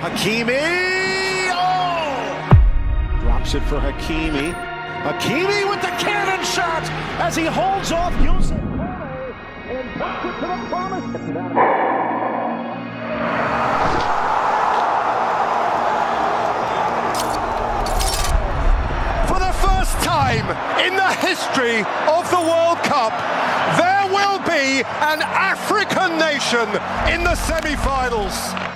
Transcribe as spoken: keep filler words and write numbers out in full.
Hakimi! Oh! Drops it for Hakimi. Hakimi with the cannon shot as he holds off Yusuf and puts it to the promise. For the first time in the history of the World Cup, there will be an African nation in the semi-finals.